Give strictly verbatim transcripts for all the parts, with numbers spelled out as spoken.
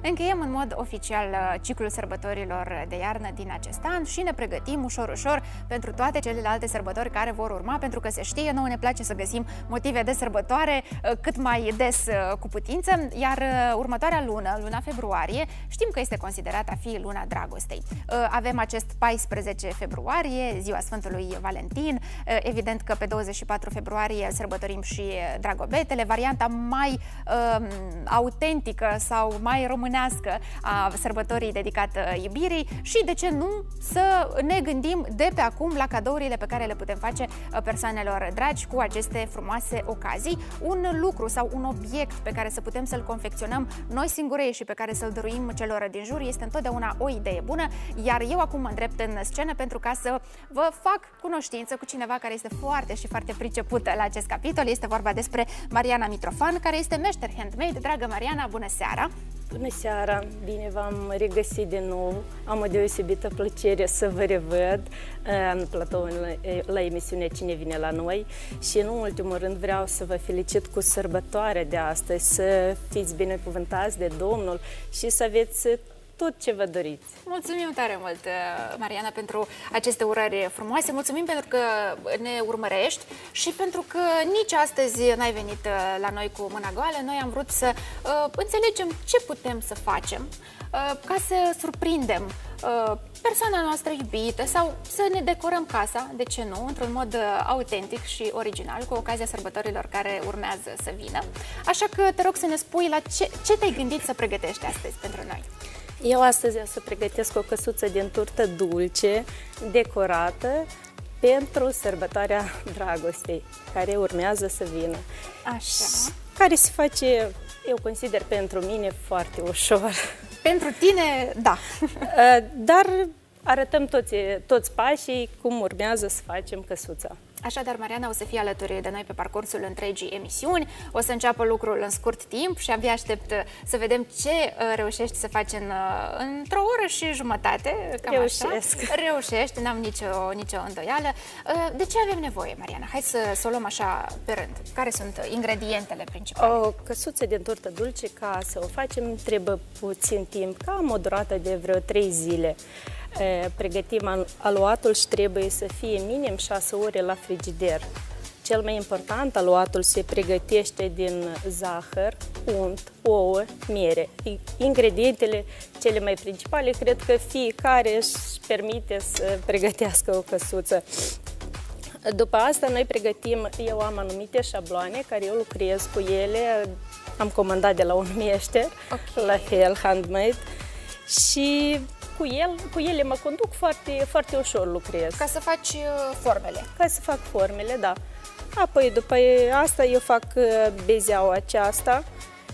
încheiem în mod oficial ciclul sărbătorilor de iarnă din acest an și ne pregătim ușor-ușor pentru toate celelalte sărbători care vor urma, pentru că se știe, nouă ne place să găsim motive de sărbătoare cât mai des cu putință, iar următoarea lună, luna februarie, știm că este considerată a fi luna dragostei. Avem acest paisprezece februarie, ziua Sfântului Valentin, evident că pe douăzeci și patru februarie sărbătorim și Dragobetele, varianta mai uh, autentică sau mai românească a sărbătorii dedicată iubirii și, de ce nu, să ne gândim de pe acum la cadourile pe care le putem face persoanelor dragi cu aceste frumoase ocazii. Un lucru sau un obiect pe care să putem să-l confecționăm noi singurei și pe care să-l dăruim celor din jur este întotdeauna o idee bună, iar eu acum mă îndrept în scenă pentru ca să vă fac cunoștință cu cineva care este foarte și foarte pricepută la acest capitol. Este vorba despre Mariana Mitrofan, care este meșter handmade. Dragă Mariana, bună seara! Bună seara! Bine v-am regăsit din nou. Am o deosebită plăcere să vă revăd în platou la emisiunea Cine vine la noi și, în ultimul rând, vreau să vă felicit cu sărbătoarea de astăzi, să fiți binecuvântați de Domnul și să aveți tot ce vă doriți. Mulțumim tare mult, Mariana, pentru aceste urări frumoase. Mulțumim pentru că ne urmărești și pentru că nici astăzi n-ai venit la noi cu mâna goală. Noi am vrut să uh, înțelegem ce putem să facem uh, ca să surprindem uh, persoana noastră iubită sau să ne decorăm casa, de ce nu, într-un mod autentic și original, cu ocazia sărbătorilor care urmează să vină. Așa că te rog să ne spui la ce, ce te-ai gândit să pregătești astăzi pentru noi. Eu astăzi o să pregătesc o căsuță din turtă dulce, decorată, pentru sărbătoarea dragostei, care urmează să vină. Așa. Care se face, eu consider, pentru mine foarte ușor. Pentru tine, da. Dar arătăm toți, toți pașii cum urmează să facem căsuța. Așadar, Mariana o să fie alături de noi pe parcursul întregii emisiuni, o să înceapă lucrul în scurt timp și abia aștept să vedem ce reușești să faci în, într-o oră și jumătate. Cam Reușesc. Așa. Reușești, n-am nicio, nicio îndoială. De ce avem nevoie, Mariana? Hai să, să o luăm așa pe rând. Care sunt ingredientele principale? O căsuță din turtă dulce, ca să o facem, trebuie puțin timp, cam o durată de vreo trei zile. Pregătim aluatul și trebuie să fie minim șase ore la frigider. Cel mai important, aluatul se pregătește din zahăr, unt, ouă, miere. Ingredientele cele mai principale, cred că fiecare își permite să pregătească o căsuță. După asta noi pregătim, eu am anumite șabloane care eu lucrez cu ele, am comandat de la un meșter, okay. La fel, handmade, și Cu, el, cu ele mă conduc foarte, foarte ușor, lucrez. Ca să faci formele. Ca să fac formele, da. Apoi, după asta, eu fac bezeaua aceasta,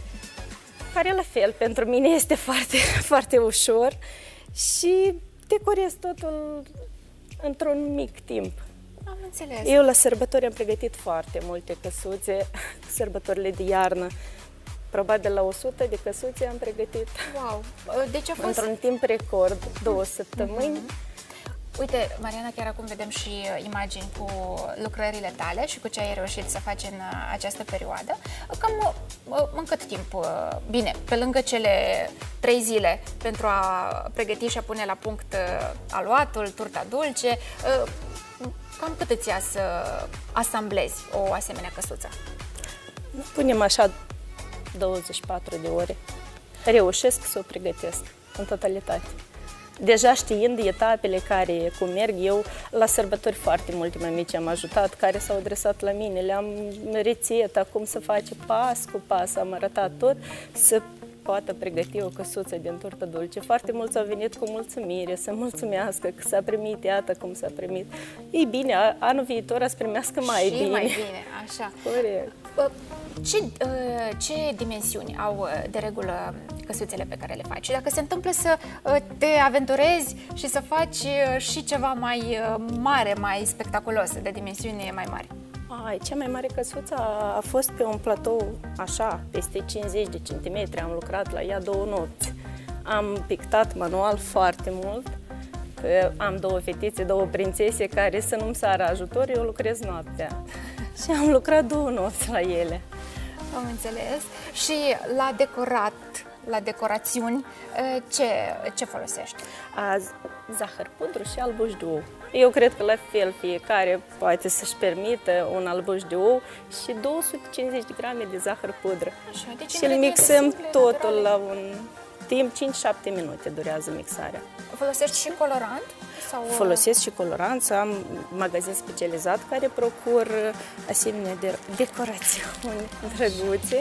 care, la fel, pentru mine este foarte, foarte ușor și decorez totul într-un mic timp. Am înțeles. Eu, la sărbători, am pregătit foarte multe căsuțe, sărbătorile de iarnă. Probabil la o sută de căsuțe am pregătit. Wow! Deci a fost... într-un timp record, două săptămâni. Mm-hmm. Uite, Mariana, chiar acum vedem și imagini cu lucrările tale și cu ce ai reușit să faci în această perioadă. Cam în cât timp? Bine, pe lângă cele trei zile pentru a pregăti și a pune la punct aluatul, turta dulce, cam cât îți ia să asamblezi o asemenea căsuță? Punem așa douăzeci și patru de ore. Reușesc să o pregătesc în totalitate. Deja știind etapele care cum merg, eu la sărbători foarte multe mămici am ajutat, care s-au adresat la mine, le-am rețeta, cum să face pas cu pas, am arătat tot, să poată pregăti o căsuță din turtă dulce. Foarte mulți au venit cu mulțumire, să mulțumească că s-a primit, iată cum s-a primit. Ei bine, anul viitor să primească mai și bine. mai bine, așa. Corect. Ce, ce dimensiuni au de regulă căsuțele pe care le faci? Și dacă se întâmplă să te aventurezi și să faci și ceva mai mare, mai spectaculos, de dimensiuni mai mari? Ai, cea mai mare căsuță a fost pe un platou, așa, peste cincizeci de centimetri. Am lucrat la ea două nopți. Am pictat manual foarte mult, că am două fetițe, două prințese care să nu-mi sară ajutor, eu lucrez noaptea. Și am lucrat două nopți la ele. Am înțeles. Și la decorat, la decorațiuni, ce, ce folosești? A, zahăr pudru și albuș de ou. Eu cred că la fel fiecare poate să-și permită un albuș de ou și două sute cincizeci de grame de zahăr pudră. Așa, deci și îl mixăm simple, totul naturale. La un timp, cinci șapte minute durează mixarea. Folosești și colorant? Sau... Folosesc și colorant, am magazin specializat care procur asemenea de decorațiuni drăguțe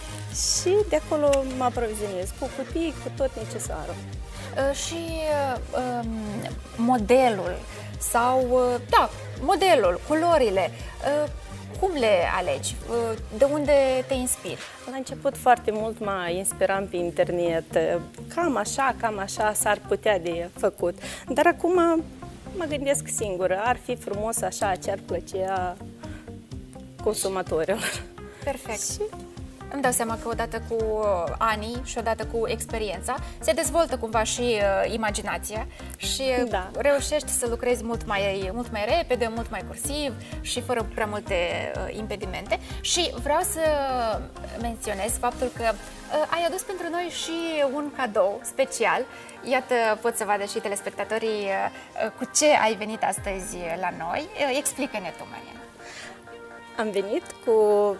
și de acolo mă aprovizionez cu cutii, cu tot necesarul. Uh, și uh, modelul sau, uh, da, modelul, culorile, uh, cum le alegi? Uh, de unde te inspiri? La început foarte mult mă inspiram pe internet, cam așa, cam așa s-ar putea de făcut, dar acum mă gândesc singură, ar fi frumos așa, ce ar plăcea consumatorilor. Perfect. Și... Îmi dau seama că odată cu anii și odată cu experiența se dezvoltă cumva și uh, imaginația și da. reușești să lucrezi mult mai, mult mai repede, mult mai cursiv și fără prea multe uh, impedimente. Și vreau să menționez faptul că uh, ai adus pentru noi și un cadou special. Iată, pot să vadă și telespectatorii uh, cu ce ai venit astăzi la noi. Uh, explică-ne tu, Mariana. Am venit cu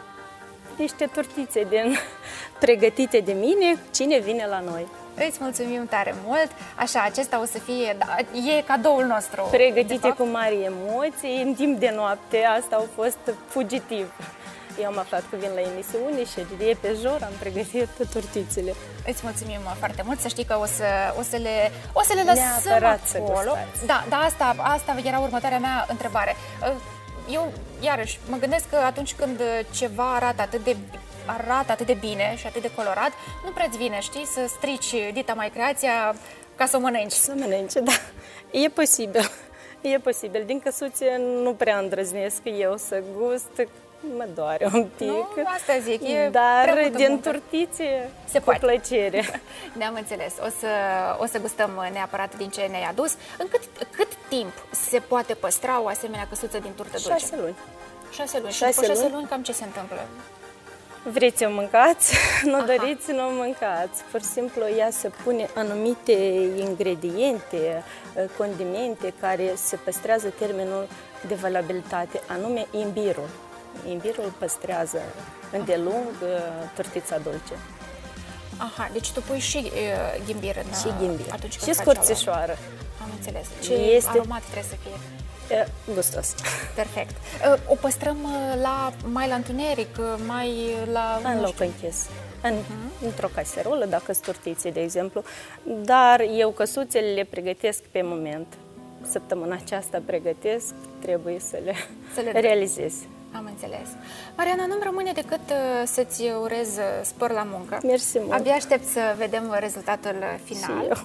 niște tortițe din, pregătite de mine, cine vine la noi. Îți mulțumim tare mult. Așa, acesta o să fie, da, e cadoul nostru. Pregătite cu mari emoții, în timp de noapte, asta a fost fugitiv. Eu am aflat că vin la emisiune și repejor am pregătit tortițele. Îți mulțumim foarte mult, să știi că o să, o să, le, o să le lăsăm acolo. Da, da, asta, asta era următoarea mea întrebare. Eu, iarăși, mă gândesc că atunci când ceva arată atât de, arată atât de bine și atât de colorat, nu prea-ți vine, știi, să strici dita mai creația ca să o mănânci. Să mănânci, da. E posibil. E posibil. Din căsuțe nu prea îndrăznesc eu să gust, mă doare un pic. Nu, asta zic, e dar din tortițe, se cu poate. Plăcere. Ne-am înțeles. O să, o să gustăm neapărat din ce ne-ai adus. În cât, cât timp se poate păstra o asemenea căsuță din turtă dulce? Șase luni. Șase luni. Șase și după șase luni. luni cam ce se întâmplă? Vreți o mâncați, nu Aha. doriți, nu o mâncați. Pur și simplu ea se pune anumite ingrediente, condimente care se păstrează termenul de valabilitate, anume imbirul. Imbirul păstrează îndelung tortița dulce. Aha, deci tu pui și uh, ghimbir în și ghimbir. Atunci când și scurțișoară. Am înțeles. Ce este... aromat trebuie să fie? E, gustos. Perfect. O păstrăm la, mai la întuneric, mai la... În loc închis. În, uh-huh. Într-o caserolă, dacă sunt tortițe, de exemplu. Dar eu căsuțele le pregătesc pe moment. Săptămâna aceasta pregătesc, trebuie să le, să le realizez. Am înțeles. Mariana, nu-mi rămâne decât să-ți urez spor la muncă. Mersi mult. Abia aștept să vedem rezultatul final. Și eu.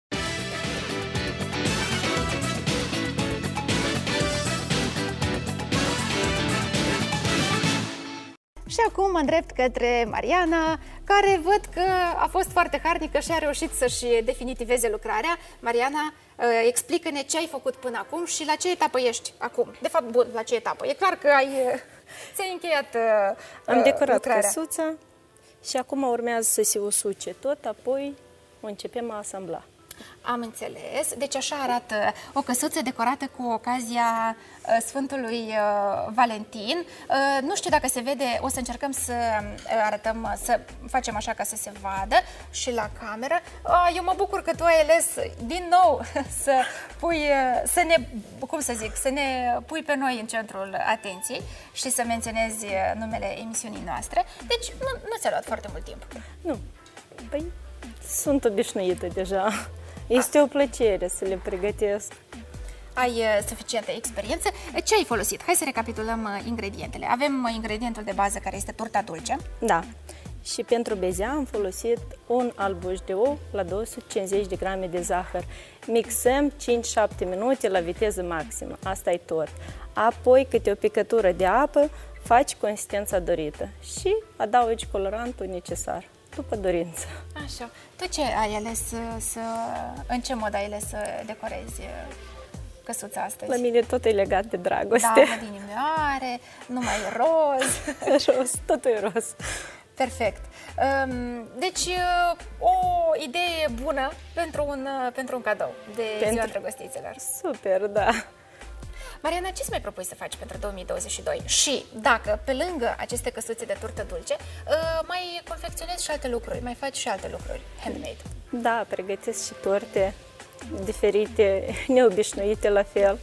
Și acum mă îndrept către Mariana, care văd că a fost foarte harnică și a reușit să-și definitiveze lucrarea. Mariana, explică-ne ce ai făcut până acum și la ce etapă ești acum. De fapt, bun, la ce etapă? E clar că ai, ți-ai încheiat Am decorat lucrarea. căsuța și acum urmează să se usuce tot, apoi o începem a asambla. Am înțeles. Deci așa arată o căsuță decorată cu ocazia uh, Sfântului uh, Valentin. Uh, nu știu dacă se vede, o să încercăm să uh, arătăm, să facem așa ca să se vadă și la cameră. Uh, eu mă bucur că tu ai ales din nou să pui, uh, să ne, cum să zic, să ne pui pe noi în centrul atenției și să menționezi numele emisiunii noastre. Deci nu, nu ți-a luat foarte mult timp. Nu. Păi, sunt obișnuită deja. Este o plăcere să le pregătesc. Ai uh, suficientă experiență. Ce ai folosit? Hai să recapitulăm uh, ingredientele. Avem uh, ingredientul de bază, care este turta dulce. Da. Și pentru bezea am folosit un albuș de ou la două sute cincizeci de grame de zahăr. Mixăm cinci șapte minute la viteză maximă. Asta e tot. Apoi, câte o picătură de apă, faci consistența dorită și adaugi colorantul necesar, după dorință. Așa. Tu ce ai ales să, să... În ce mod ai ales să decorezi căsuța astăzi? La mine tot e legat de dragoste. Da, mă, din inimioare, numai roz. Roz, totul e roz. Perfect. Deci, o idee bună pentru un, pentru un cadou de pentru... Ziua Îndrăgostiților. Super, da. Mariana, ce-ți mai propui să faci pentru două mii douăzeci și doi? Și dacă, pe lângă aceste căsuțe de turtă dulce, mai confecționezi și alte lucruri, mai faci și alte lucruri handmade? Da, pregătesc și torte diferite, neobișnuite la fel.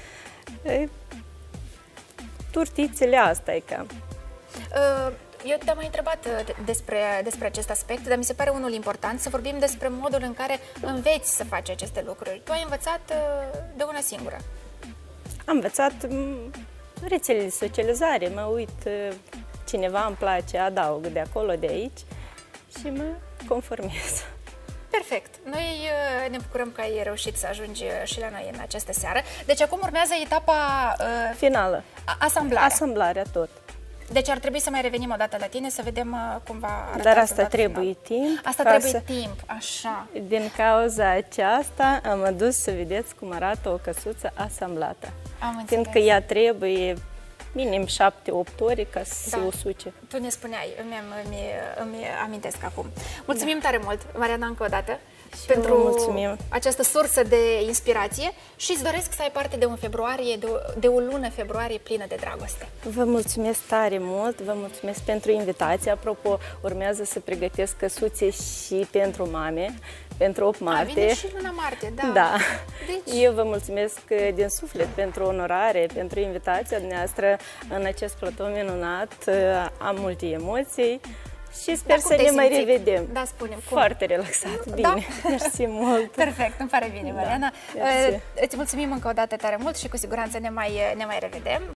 Turtițele, asta e cam. Eu te-am mai întrebat despre, despre acest aspect, dar mi se pare unul important să vorbim despre modul în care înveți să faci aceste lucruri. Tu ai învățat de una singură. Am învățat rețele de socializare, mă uit, cineva îmi place, adaug de acolo, de aici și mă conformez. Perfect! Noi ne bucurăm că ai reușit să ajungi și la noi în această seară. Deci acum urmează etapa uh, finală. Asamblarea. Asamblarea tot. Deci ar trebui să mai revenim o dată la tine să vedem uh, cum va arăta. Dar asta trebuie final. timp. Asta trebuie să... timp, așa. Din cauza aceasta am adus să vedeți cum arată o căsuță asamblată. Am înțeles. Fiindcă ea trebuie minim șapte opt ore ca să da. se usuce. Tu ne spuneai, îmi, îmi, îmi amintesc acum. Mulțumim da. tare mult, Mariana, încă o dată, și pentru mulțumim. această sursă de inspirație și îți doresc să ai parte de un februarie, de o, de o lună februarie plină de dragoste. Vă mulțumesc tare mult, vă mulțumesc pentru invitație. Apropo, urmează să pregătesc căsuțe și pentru mame, pentru opt martie. A, vine și luna martie, da. Da. Deci... Eu vă mulțumesc din suflet pentru onorare, pentru invitația dumneavoastră în acest platou minunat. Am multe emoții și sper să ne mai revedem. Da, spunem. Foarte relaxat, bine. Da? Mersi mult. Perfect, îmi pare bine, Mariana. Da, îți mulțumim încă o dată tare mult și cu siguranță ne mai, ne mai revedem.